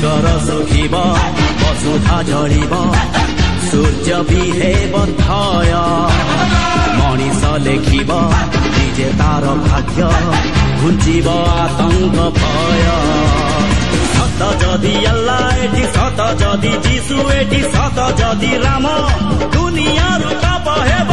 सागर सुखिब वसुधा जलिब सूर्य भी हेब क्षय मनीष लेखिब निजे तार भाग्य घुंचिब आतंक भय सत जदि अल्लाह एठी सत जदि जीशु एठी सत जदि राम दुनिया ताप हेब